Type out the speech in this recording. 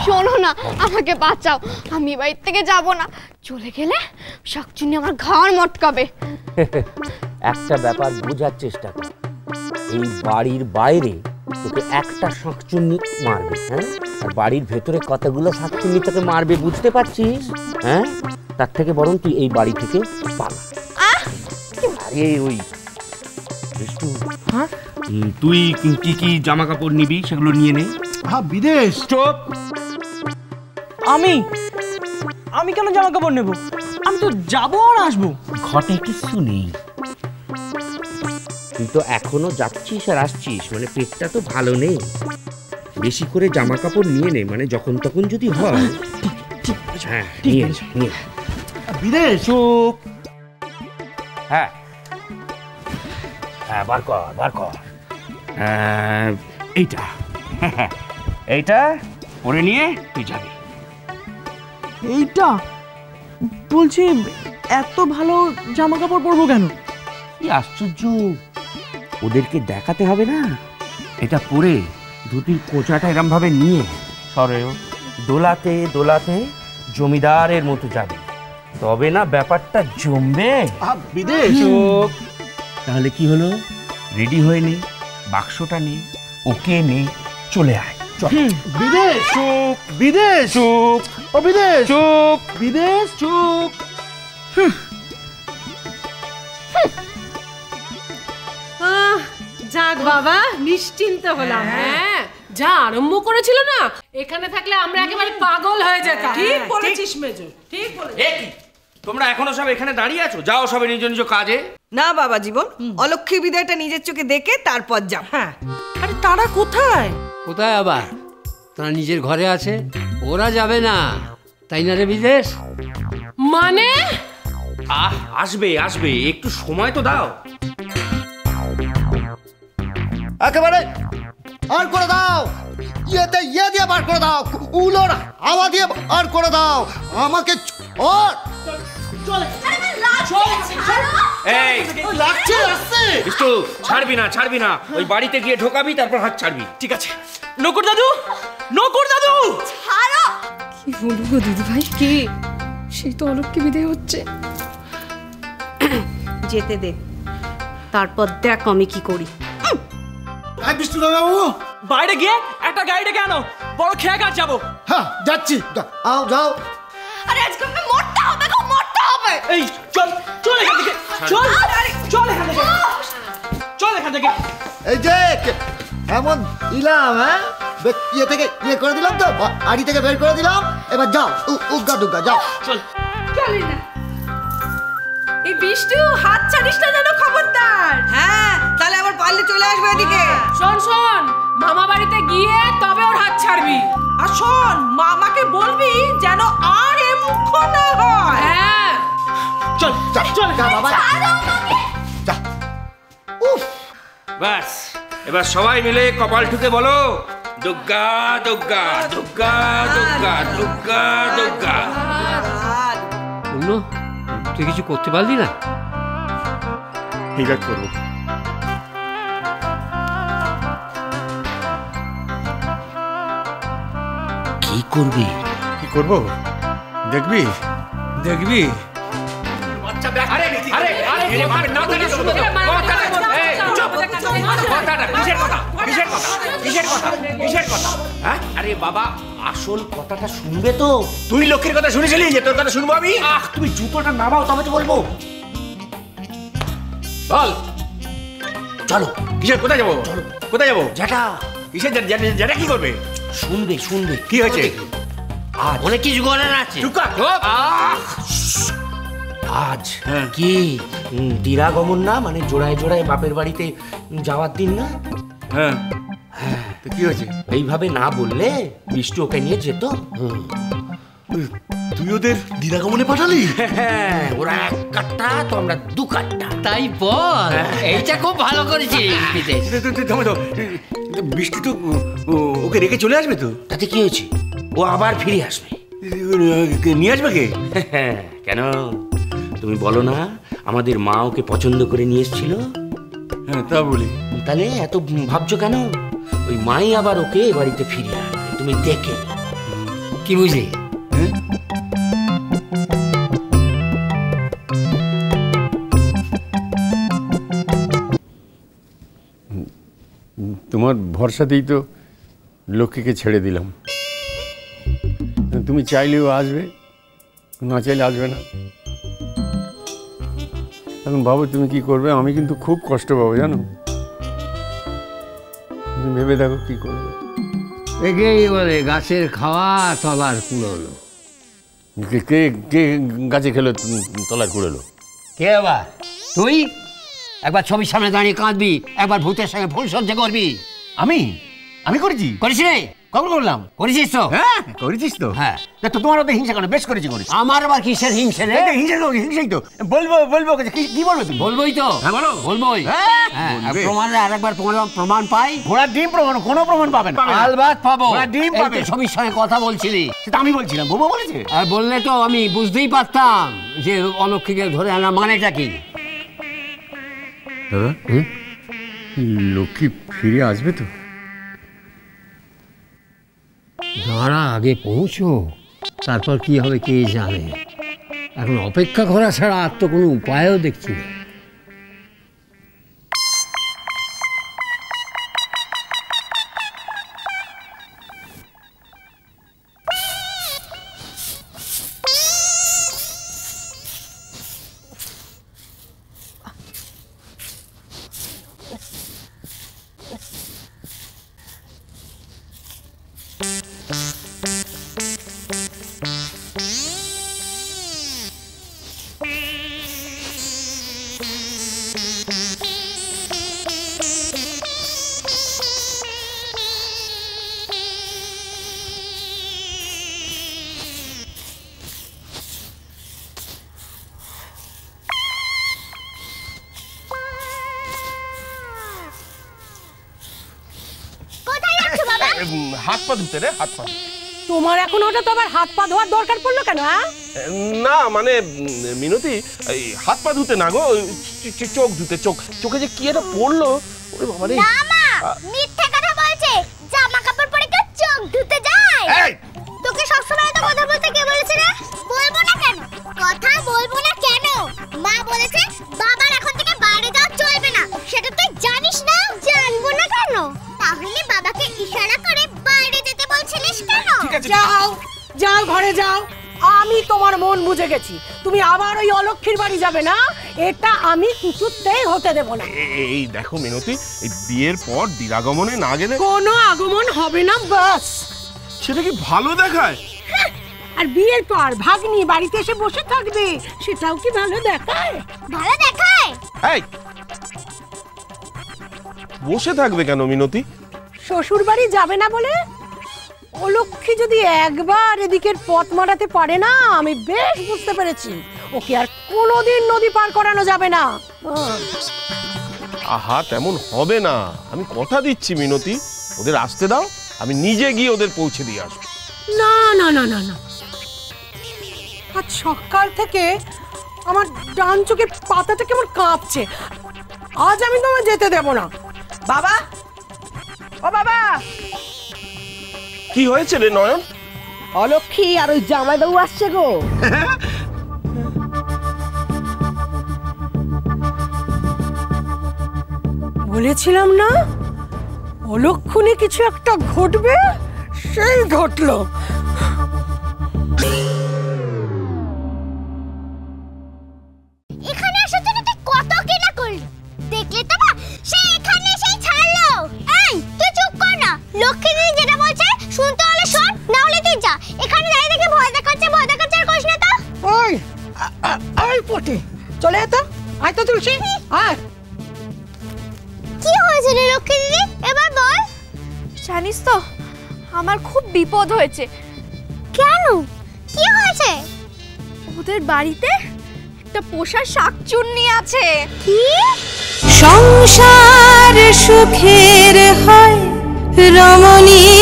শোনো না, আমাকে বাঁচাও, আমি বাড়ির থেকে যাব না। চলে গেলে শাকচুন্নি আমার ঘাড় মটকাবে। একটা ব্যাপার বোঝার চেষ্টা কর, এই বাড়ির বাইরে তোকে একটা শাকচুন্নি মারবে, হ্যাঁ, আর বাড়ির ভেতরে কতগুলো শাকচুন্নি তোকে মারবে, বুঝতে পারছিস? হ্যাঁ, তার থেকে বরং তুই এই বাড়ি থেকে পালা। আরে ওই বিষ্টু, হ্যাঁ তুই কি কি জামা কাপড় নিবি সেগুলো নিয়ে নে। হ্যাঁ বিদেশ। চুপ। আমি কেন জামা কাপড় নেব? আমি তো যাবো আর আসবো। ঘটে কিছু নেই, তুই তো এখনো যাচ্ছিস আর আসছিস, মানে পেটটা তো ভালো নেই। বেশি করে জামা কাপড় নিয়ে নে, মানে যখন তখন যদি হয়। হ্যাঁ নিয়ে নিয়ে। বিদেশ। চুপ। হ্যাঁ হ্যাঁ, বার কর বার কর। এইটা এইটা পরে নিয়ে তুই যাবি। এইটা বলছি, এত ভালো জামা কাপড় পরবো কেন? কি আশ্চর্য, ওদেরকে দেখাতে হবে না? এটা পরে ধুতির কোঁচাটা এরম ভাবে নিয়ে সরেও দোলাতে দোলাতে জমিদারের মতো যাবে, তবে না ব্যাপারটা জমবে। বিদেশ। চুপ। তাহলে কি হলো, রেডি হয়ে নে, বাক্সটা নে, ওকে নে, চলে আয়। বিদেশ। চুপ বিদেশ। চুপ। ও বিদেশ। চুপ। বিদেশ। চুপ। যাক বাবা, নিশ্চিন্ত হলাম। হ্যাঁ, যা আরম্ভ করেছিল না, এখানে থাকলে আমরা একেবারে পাগল হয়ে যেতাম। ঠিক বলেছিস মেজো, ঠিক বলেছিস। তোমরা এখনো সব এখানে দাঁড়িয়ে আছো? যাও সবে নিজ নিজ কাজে। না বাবা জীবন, অলক্ষ্মী বিদায়টা নিজের চোখে দেখে তারপর যাও। হ্যাঁ, আরে তারা কোথায়? কোথায় আবার? তারা নিজের ঘরে আছে, ওরা যাবে না, তাই না রে বিদেশ? মানে আসবে আসবে, একটু সময় তো দাও। একেবারে আর করে দাও, ইয়েতে ইয়ে দিয়ে বার করে দাও, উলোর হাওয়া দিয়ে আর করে দাও আমাকে। লাগছে আসছে। বিষ্টু, ছাড়বি না ছাড়বি না, ওই বাড়িতে গিয়ে ঢোকাবি, তারপর হাত ছাড়বি। ঠিক আছে। নকুর দাদু, নকুর দাদু। কি বলবো দিদি ভাই, কি সেই তো অলক্ষ্মী বিদায় হচ্ছে। যেতে দে, তারপর দেখ আমি কি করি। বিষ্ণু বাবু, বাইরে গিয়ে একটা গাড়ি ডেকে আনো, বড় খেয়া কাট যাবো। হ্যাঁ যাচ্ছি, যাও যাও। আরে আজকে আমাকে মরতে হবে গো, মরতে হবে। এই চল চল এখান থেকে, চল চল এখান থেকে, চল এখান থেকে। এই যে এমন দিলাম, হ্যাঁ ইয়ে থেকে ইয়ে করে দিলাম তো, আড়ি থেকে বের করে দিলাম, এবার যাও উগা দুগা যাও। চল। চলে না এই বিষ্টু, হাত ছাড়িস না যেন, খবরদার। হ্যাঁ, তাহলে আবার পারলে চলে আসবে এদিকে। শোন শোন, মামা বাড়িতে গিয়ে তবে ওর হাত ছাড়বি। আর শোন, মামাকে বলবি যেন আর এ মুখ না হয়। হ্যাঁ চল চল যা বাবা যা। উফ, ব্যাস, এবার সবাই মিলে কপাল ঠুকে বলো, দুর্গা দুর্গা দুর্গা দুর্গা দুর্গা দুর্গা। অন্য তুই কিছু করতে পারলি না? ঠিক আছে, করবো। কি করবি? কি করবো দেখবি দেখবি। আরে বাবা, আসল কথাটা শুনবে তো? তুই লক্ষ্মীর কথা শুনেছিলি যে তোর কথা শুনবো আমি? তুমি জুতোটা নামাও, তবে তো বলবো। বল, চলো। কিসের? কোথায় যাবো? কোথায় যাবো? জ্যাঠা। কিসের জ্যাঠা? কি করবে? শুনবে শুনবে। কি হয়েছে? আজ অনেক কিছু করার আছে। আজ কি দিরাগমন না, মানে জোড়ায় জোড়ায় বাপের বাড়িতে যাওয়ার দিন না? হ্যাঁ হ্যাঁ, তো কি হয়েছে? এইভাবে না বললে বিষ্টু ওকে নিয়ে যেত। তুই ওদের দিরাগমনে পাঠালি? হ্যাঁ, ওরা এক কাট্টা তো আমরা দু কাট্টা। তাই বল, এইটা খুব ভালো করেছিস বিদেশ। বৃষ্টি তো ওকে রেখে চলে আসবে তো? তাতে কি হয়েছে? ও আবার ফিরে আসবে। নিয়ে আসবে কে? কেন তুমি বলো না, আমাদের মা ওকে পছন্দ করে নিয়ে এসেছিল? হ্যাঁ তা বলি। তাহলে এত ভাবছো কেন? ওই মাই আবার ওকে এ বাড়িতে ফিরিয়ে আনবে, তুমি দেখে। কি বুঝলি? তোমার ভরসাতেই তো লক্ষ্মীকে ছেড়ে দিলাম। তুমি চাইলেও আসবে, না চাইলে আসবে না। এখন ভাবো তুমি কি করবে। আমি কিন্তু খুব কষ্ট পাবো জানো। তুমি ভেবে দেখো কি করবে। একেই বলে গাছের খাওয়া তলার কুড়োলো। কে কে গাছে খেলো তলার কুড়োলো? কে আবার? তুই একবার ছবির সামনে দাঁড়িয়ে কাঁদবি, একবার ভূতের সঙ্গে ফুল সজ্জা করবি। আমি করেছি? করিস রে? কখন করলাম? করেছিস তো? হ্যাঁ করেছিস তো। হ্যাঁ তো তোমার ওদের হিংসা কেন? বেশ করেছি। আমার আবার কিসের হিংসে রে? হিংসাই তো। বলবো কি বলবে তুমি? বলবোই তো। হ্যাঁ বলো। বলবোই। হ্যাঁ প্রমাণ আরেকবার প্রমাণ পাই। ঘোড়ার ডিম প্রমাণ? কোনো প্রমাণ পাবে না। আলবাত পাবো। ঘোড়ার ডিম পাবে। ছবির সঙ্গে কথা বলছিলি, সেটা আমি বলছিলাম, বুবু বলেছে। আর বললে তো আমি বুঝতেই পারতাম যে অলক্ষীকে ধরে আনা মানেটা কি। দাদা লক্ষ্মী ফিরে আসবে তো? দাঁড়া, আগে পৌঁছো, তারপর কি হবে কে জানে। এখন অপেক্ষা করা ছাড়া আর তো কোনো উপায়ও দেখছি না। হাত পা ধুতে রে, হাত পা। তোমার এখন ওটা তো আবার হাত পা ধোয়ার দরকার পড়লো কেন? না মানে মিনতি, হাত পা ধুতে না গো, চোখ ধুতে। চোখে যে কি এটা পড়লো। ওরে বাবা রে। না মা, মিথ্যে কথা বলছে। জামা কাপড় পরে কেউ চোখ ধুতে যায়? তোকে সবসময় তো কথা বলতে কে বলেছে রে? বলবো না কেন? কথা বলবো না কেন? মা বলেছে বাবার এখন থেকে বাইরে যাওয়া চলবে না। সেটা তুই জানিস না? জানবো না কেন? তাহলে বাবাকে ইশারা করে বাইরে যেতে বলছিলিস কেন? যাও ঘরে যাও। আমি তোমার মন বুঝে গেছি। তুমি আবার ওই অলক্ষীর বাড়ি যাবে না, এটা আমি কিছুতেই হতে দেব না। এই দেখো মিনতি, এই বিয়ের পর দিরাগমনে না গেলে কোনো আগমন হবে না, বাস। সেটা কি ভালো দেখায়? আর বিয়ের পর ভাগ্নি বাড়িতে এসে বসে থাকবে, সেটাও কি ভালো দেখায়? ভালো দেখায়? এই বসে থাকবে কেন মিনতি? শ্বশুর বাড়ি যাবে না বলে? অলক্ষী যদি একবার এদিকের পথ মারাতে পারে না, আমি বেশ বুঝতে পেরেছি ওকে আর কোনোদিন নদী পার করানো যাবে না। আহা, তেমন হবে না, আমি কথা দিচ্ছি মিনতি। ওদের আসতে দাও, আমি নিজে গিয়ে ওদের পৌঁছে দিয়ে আসবো। না না না না না, আজ সকাল থেকে আমার ডান চোখের পাতাটা কেমন কাঁপছে। আজ আমি তোমায় যেতে দেব না। বাবা, ও বাবা, কি হয়েছে রে নয়ন? অলক্ষী আর ওই জামাইবাবু আসছে গো। বলেছিলাম না অলক্ষণে কিছু একটা ঘটবে, সেই ঘটলো। এখানে আসার জন্য তুই কত কিনা করলি, দেখলে তো মা, সে এখানে এসেই ছাড়লো। এই তুই চুপ কর না, লক্ষ্মী দিদি যেটা বলছে শুনতে হলে শোন, না হলে তুই যা। এখানে দাঁড়িয়ে দেখে ভয় দেখাচ্ছে আর করিস না তো। ওই আই পটে চলে তো, আয় তো তুলসী, আয়। কি হয়েছে রে লক্ষ্মী দিদি, এবার বল। জানিস তো আমার খুব বিপদ হয়েছে। কেন, কি হয়েছে? ওদের বাড়িতে একটা পোষা শাকচুন্নি আছে। কি? সংসার সুখের হয় রমণী